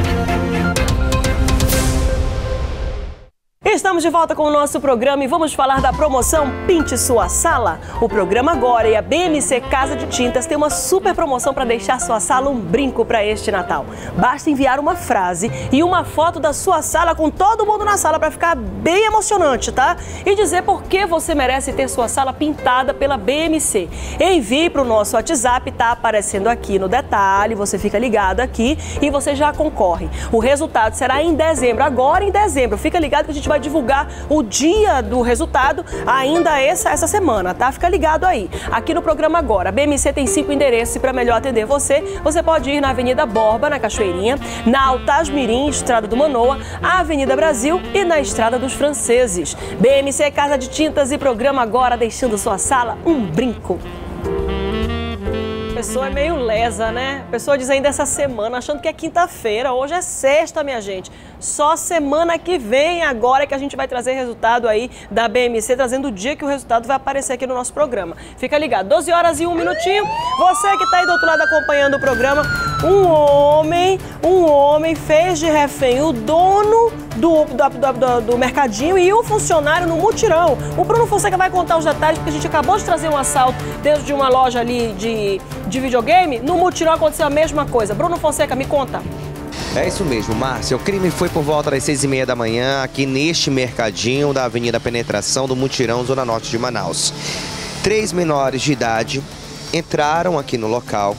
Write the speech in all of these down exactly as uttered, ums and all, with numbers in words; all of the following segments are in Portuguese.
Estamos de volta com o nosso programa e vamos falar da promoção Pinte Sua Sala. O programa agora e a B M C Casa de Tintas tem uma super promoção para deixar sua sala um brinco para este Natal. Basta enviar uma frase e uma foto da sua sala com todo mundo na sala para ficar bem emocionante, tá? E dizer por que você merece ter sua sala pintada pela B M C. Envie para o nosso WhatsApp, tá aparecendo aqui no detalhe, você fica ligado aqui e você já concorre. O resultado será em dezembro, agora em dezembro. Fica ligado que a gente vai divulgar o dia do resultado ainda essa, essa semana, tá? Fica ligado aí. Aqui no programa agora, a B M C tem cinco endereços para melhor atender você. Você pode ir na Avenida Borba, na Cachoeirinha, na Altaz Mirim, Estrada do Manoa, a Avenida Brasil e na Estrada dos Franceses. B M C Casa de Tintas e programa agora deixando sua sala um brinco. A pessoa é meio lesa, né? A pessoa diz ainda essa semana, achando que é quinta-feira, hoje é sexta, minha gente. Só semana que vem, agora, que a gente vai trazer resultado aí da B M C, trazendo o dia que o resultado vai aparecer aqui no nosso programa. Fica ligado, doze horas e um minutinho. Você que está aí do outro lado acompanhando o programa, um homem, um homem fez de refém o dono do, do, do, do, do mercadinho e o funcionário no mutirão. O Bruno Fonseca vai contar os detalhes, porque a gente acabou de trazer um assalto dentro de uma loja ali de, de videogame. No mutirão aconteceu a mesma coisa. Bruno Fonseca, me conta. É isso mesmo, Márcia. O crime foi por volta das seis e meia da manhã, aqui neste mercadinho da Avenida Penetração do Mutirão, Zona Norte de Manaus. Três menores de idade entraram aqui no local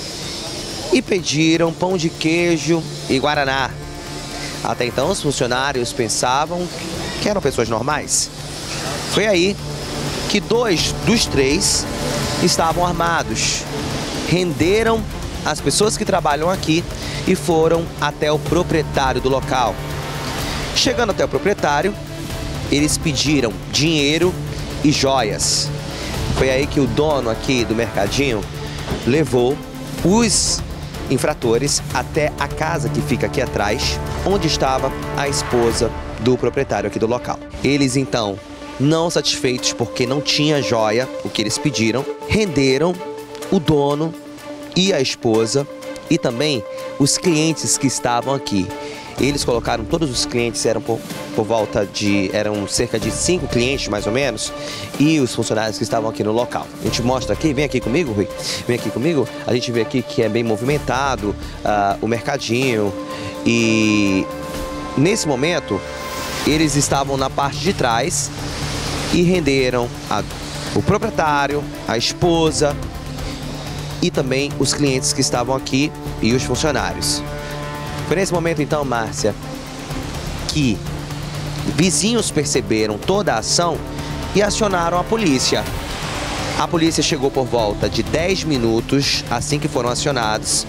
e pediram pão de queijo e guaraná. Até então, os funcionários pensavam que eram pessoas normais. Foi aí que dois dos três estavam armados, renderam as pessoas que trabalham aqui e foram até o proprietário do local. Chegando até o proprietário, eles pediram dinheiro e joias. Foi aí que o dono aqui do mercadinho levou os infratores até a casa que fica aqui atrás, onde estava a esposa do proprietário aqui do local. Eles então, não satisfeitos porque não tinha joia, o que eles pediram, renderam o dono e a esposa e também os clientes que estavam aqui. Eles colocaram, todos os clientes eram por, por volta de, eram cerca de cinco clientes mais ou menos, e os funcionários que estavam aqui no local. A gente mostra aqui, vem aqui comigo, Rui, vem aqui comigo, a gente vê aqui que é bem movimentado uh, o mercadinho, e nesse momento eles estavam na parte de trás e renderam a, o proprietário, a esposa e também os clientes que estavam aqui e os funcionários. Foi nesse momento então, Márcia, que vizinhos perceberam toda a ação e acionaram a polícia. A polícia chegou por volta de dez minutos, assim que foram acionados,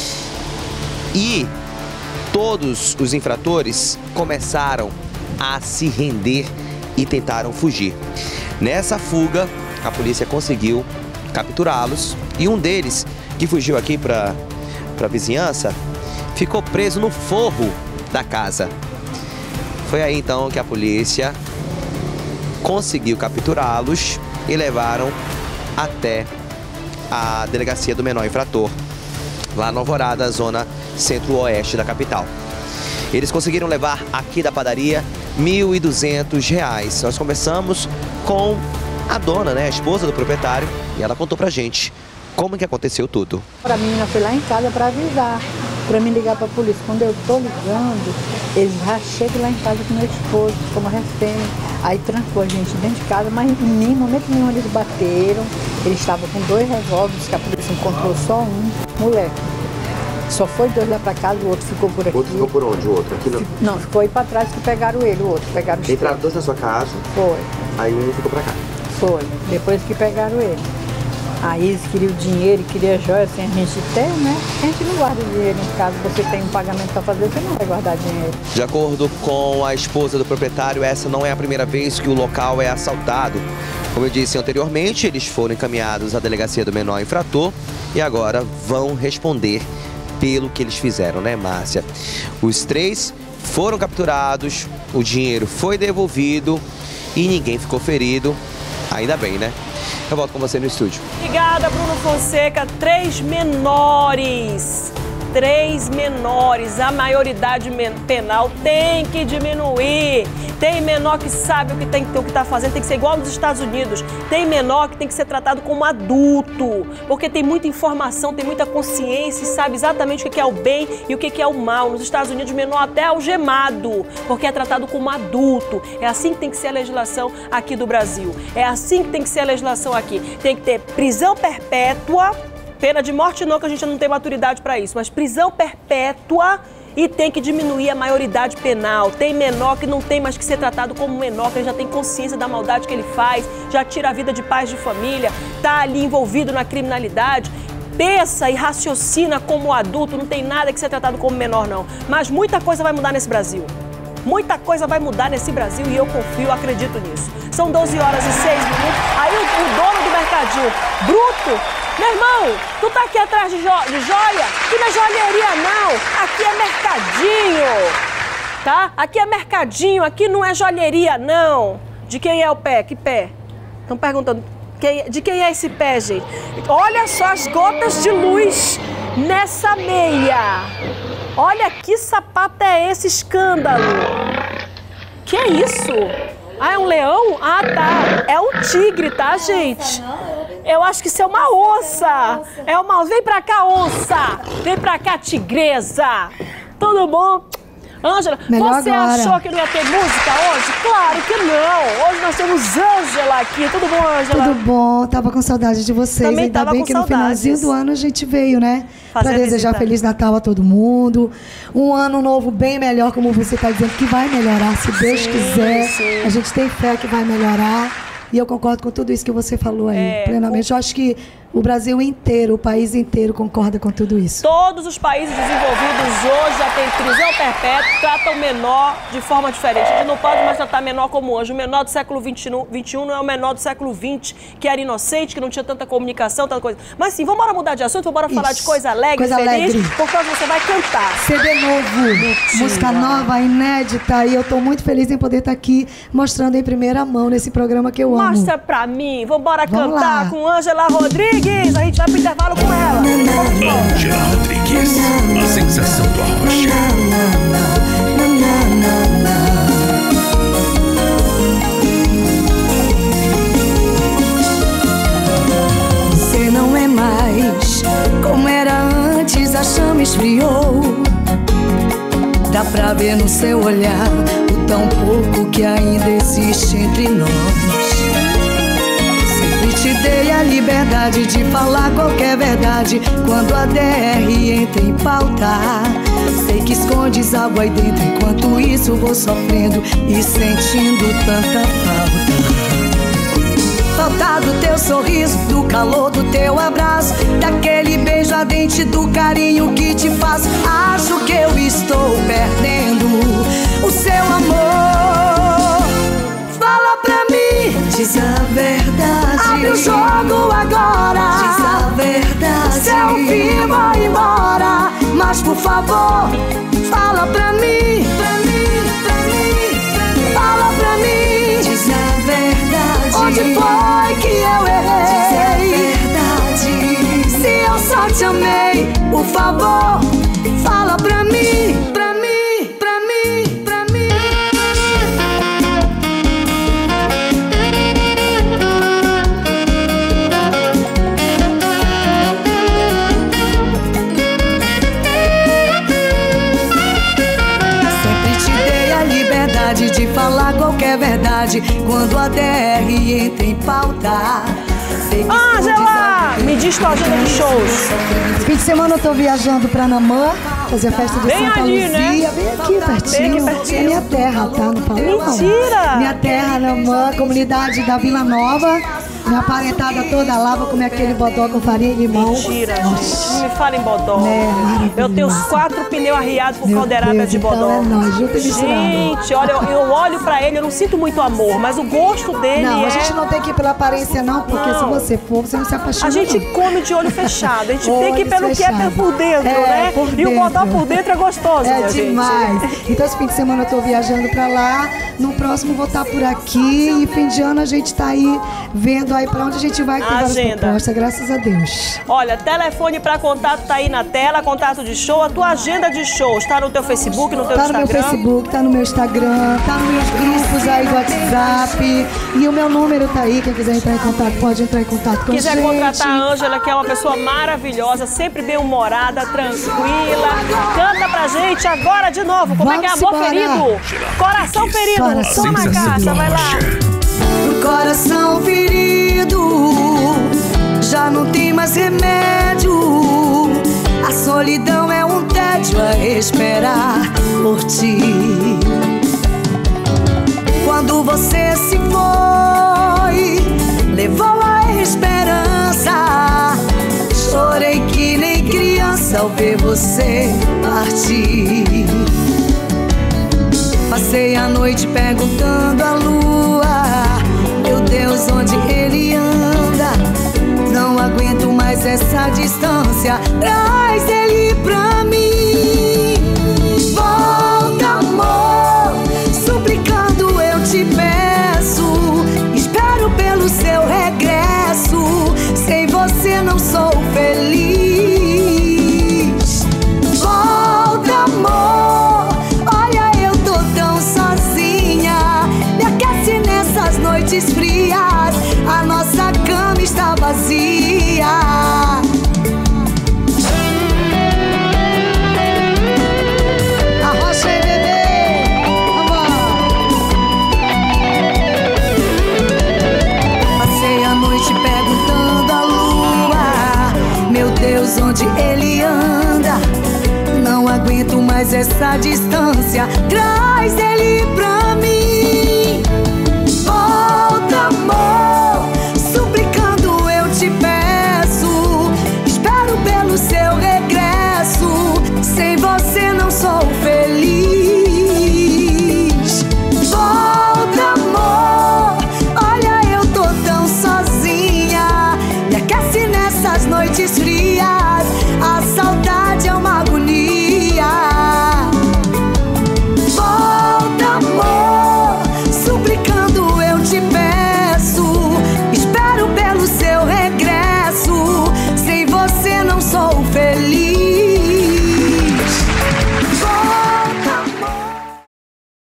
e todos os infratores começaram a se render e tentaram fugir. Nessa fuga, a polícia conseguiu capturá-los e um deles, que fugiu aqui para a vizinhança, ficou preso no forro da casa. Foi aí então que a polícia conseguiu capturá-los e levaram até a delegacia do menor infrator, lá na Alvorada, zona centro-oeste da capital. Eles conseguiram levar aqui da padaria mil e duzentos reais. Nós conversamos com a dona, né, a esposa do proprietário, e ela contou pra gente como que aconteceu tudo. A menina foi lá em casa para avisar, para me ligar para a polícia. Quando eu tô ligando, eles já chegam lá em casa com meu esposo, como refém. Aí trancou a gente dentro de casa, mas em nenhum momento nenhum eles bateram. Eles estavam com dois revólveres, que a polícia encontrou só um, moleque. Só foi dois lá para casa, o outro ficou por aqui. O outro ficou por onde? O outro? Aqui não? Não, ficou aí para trás que pegaram ele, o outro. Pegaram os Entraram dois na sua casa? Foi. Aí um ficou para cá? Foi, depois que pegaram ele. Aí eles queriam dinheiro, queriam joia, assim, a gente tem, né? A gente não guarda dinheiro em casa, você tem um pagamento para fazer, você não vai guardar dinheiro. De acordo com a esposa do proprietário, essa não é a primeira vez que o local é assaltado. Como eu disse anteriormente, eles foram encaminhados à delegacia do menor infrator e agora vão responder pelo que eles fizeram, né, Márcia? Os três foram capturados, o dinheiro foi devolvido e ninguém ficou ferido, ainda bem, né? Eu volto com você no estúdio. Obrigada, Bruno Fonseca. Três menores três menores. A maioridade penal tem que diminuir. Tem menor que sabe o que tem, o que está fazendo, tem que ser igual nos Estados Unidos. Tem menor que tem que ser tratado como adulto, porque tem muita informação, tem muita consciência e sabe exatamente o que é o bem e o que é o mal. Nos Estados Unidos, menor até é algemado, porque é tratado como adulto. É assim que tem que ser a legislação aqui do Brasil. É assim que tem que ser a legislação aqui. Tem que ter prisão perpétua, pena de morte não, que a gente não tem maturidade para isso, mas prisão perpétua. E tem que diminuir a maioridade penal. Tem menor que não tem mais que ser tratado como menor, que ele já tem consciência da maldade que ele faz, já tira a vida de pais de família, tá ali envolvido na criminalidade. Pensa e raciocina como adulto, não tem nada que ser tratado como menor, não. Mas muita coisa vai mudar nesse Brasil. Muita coisa vai mudar nesse Brasil e eu confio, acredito nisso. São doze horas e seis minutos. Aí o, o dono do mercadinho, bruto, meu irmão, tu tá aqui atrás de, jo de joia? Aqui não é joalheria, não. Aqui é mercadinho, tá? Aqui é mercadinho, aqui não é joalheria, não. De quem é o pé? Que pé? Estão perguntando. Quem, de quem é esse pé, gente? Olha só as gotas de luz nessa meia. Olha que sapato é esse, escândalo. Que é isso? Ah, é um leão? Ah, tá. É um tigre, tá, gente? Eu acho que isso é uma onça. É uma... Vem pra cá, onça. Vem pra cá, tigresa. Tudo bom? Ângela, você agora. Achou que não ia ter música hoje? Claro que não. Hoje nós temos Ângela aqui. Tudo bom, Ângela? Tudo bom. Tava com saudade de vocês. Também Ainda tava bem com que no saudades. finalzinho do ano a gente veio, né? Para desejar visita. Feliz Natal a todo mundo. Um ano novo bem melhor, como você está dizendo, que vai melhorar, se Deus sim, quiser. Sim. A gente tem fé que vai melhorar. E eu concordo com tudo isso que você falou aí, é, plenamente. Eu acho que o Brasil inteiro, o país inteiro concorda com tudo isso. Todos os países desenvolvidos hoje já têm prisão perpétua, tratam menor de forma diferente. A gente não pode mais tratar menor como hoje. O menor do século vinte e um não é o menor do século vinte, que era inocente, que não tinha tanta comunicação, tanta coisa. Mas sim, vamos mudar de assunto, vamos falar de coisa alegre, coisa feliz, alegre. porque hoje você vai cantar. C D novo, Mentira. Música nova, inédita, e eu tô muito feliz em poder estar aqui mostrando em primeira mão nesse programa que eu amo. Mostra pra mim, vamos embora Vamos cantar lá. com Ângela Rodrigues. A gente vai pro intervalo com ela. Ângela Rodrigues, a sensação do arrocha. Você não é mais como era antes, a chama esfriou. Dá pra ver no seu olhar o tão pouco que ainda existe entre nós. Te dei a liberdade de falar qualquer verdade quando a D R entra em pauta. Sei que escondes algo aí dentro, enquanto isso vou sofrendo e sentindo tanta falta. Falta do teu sorriso, do calor do teu abraço, daquele beijo ardente, do carinho que te faço. Acho que eu estou perdendo o seu amor. Fala pra mim, diz a verdade. Abre o jogo agora. Diz a verdade. Se eu vir, vou embora. Mas por favor, fala pra mim. Pra mim, pra mim, pra mim. Fala pra mim. Diz a verdade. Onde foi que eu errei? Diz a verdade. Se eu só te amei, por favor, fala pra mim. Pra mim, pra mim, pra mim. De falar qualquer verdade quando a D R entra em pauta. Ângela, me diz tua agenda de shows. Fim de semana eu tô viajando pra Namã, fazer a festa de Bem Santa ali, Luzia. né? Bem aqui, pertinho. Bem aqui pertinho. É minha terra, tá? Não falo não. Mentira! Minha terra, Namã, comunidade da Vila Nova. Minha parentada toda lá, vou comer aquele bodó com farinha e limão. Mentira, gente. Não me fala em bodó. É, maravilhoso. Eu tenho os quatro pneus arriados por Meu caldeirada Deus, de bodó. então é nóis, junto e misturado. Gente, olha, eu, eu olho pra ele, eu não sinto muito amor, mas o gosto dele Não, é... a gente não tem que ir pela aparência não, porque Não. se você for, você não se apaixona. A gente não. come de olho fechado, a gente tem Olhos que ir pelo que é fechados. por dentro, É, né? por E o bodó dentro. por dentro é gostoso, É minha demais. gente. Então esse fim de semana eu tô viajando pra lá. No próximo vou estar por aqui. E fim de ano a gente tá aí vendo aí pra onde a gente vai com várias Agenda. propostas, graças a Deus. Olha, telefone para contato tá aí na tela, contato de show, a tua agenda de show está no teu Facebook, no teu tá Instagram? Tá no meu Facebook, tá no meu Instagram, tá nos meus grupos aí do WhatsApp. E o meu número tá aí, quem quiser entrar em contato pode entrar em contato com a gente. Quiser contratar a Ângela, que é uma pessoa maravilhosa, sempre bem-humorada, tranquila. Canta pra gente agora de novo. Como Vamos é que é? Amor embora. Ferido? Coração ferido. Coração Toma na caixa, vai lá. Coração ferido, já não tem mais remédio. A solidão é um tédio a esperar por ti. Quando você se foi, levou a esperança. Chorei que nem criança ao ver você partir. Passei a noite perguntando à lua, meu Deus, onde ele anda? Não aguento mais essa distância, traz ele pra mim. Volta, amor, suplicando eu te peço. Espero pelo seu regresso, sem você não sou feliz. Volta, amor, olha eu tô tão sozinha. Me aquece nessas noites frias, a nossa cama está vazia. Arrocha aí, bebê. Vamos. Passei a noite perguntando à lua, meu Deus, onde ele anda? Não aguento mais essa distância, traz ele pra